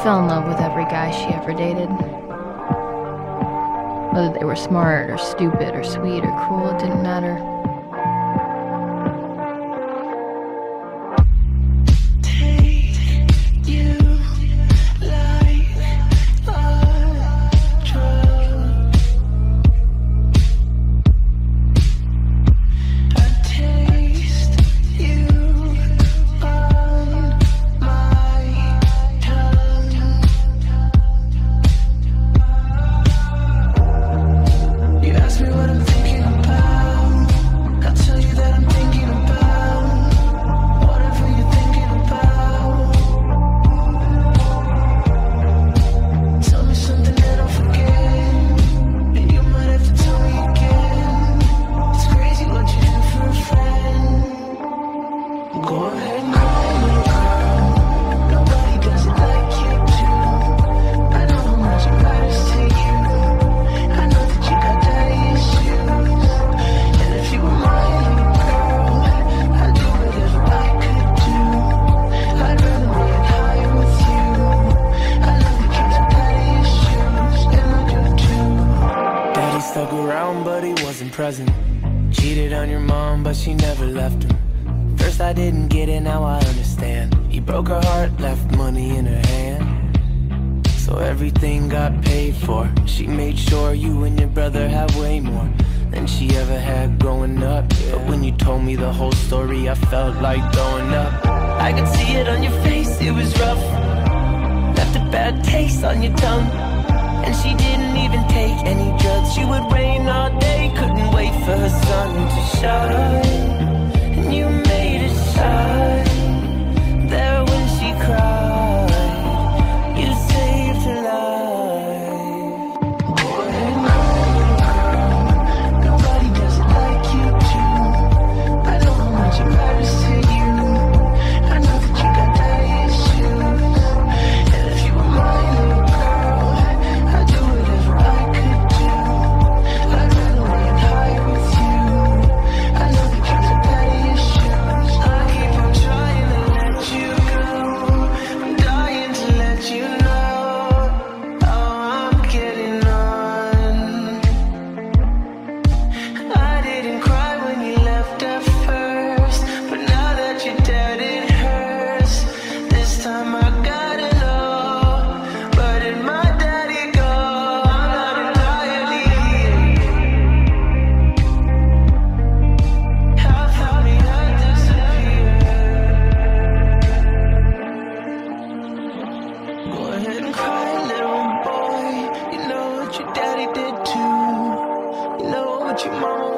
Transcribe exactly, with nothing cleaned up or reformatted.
fell in love with every guy she ever dated. Whether they were smart or stupid or sweet or cool, it didn't matter. Stuck around, but he wasn't present. Cheated on your mom, but she never left him. First I didn't get it, now I understand. He broke her heart, left money in her hand. So everything got paid for. She made sure you and your brother have way more than she ever had growing up. But when you told me the whole story, I felt like throwing up. I could see it on your face, it was rough. Left a bad taste on your tongue. And she didn't even take any drugs. She would rain all day, couldn't wait for her sun to shine. And you made it shine there when she cried. You saved her life. Go ahead, cry. Nobody does it like you do. I know how much it matters to you. I know that you got daddy issues. And if you were mine, little girl, I'd do whatever I could do. I'd run away and hide with you. I know that you got daddy issues. I keep on trying to let you go. I'm dying to let you know how I'm getting on. I didn't cry when you left at first, but now that you're dead it hurts. This time I gotta know, where did my daddy go? I'm not entirely here. How far did I disappear? Go ahead and cry, little boy. You know what your daddy did too. You know what your mama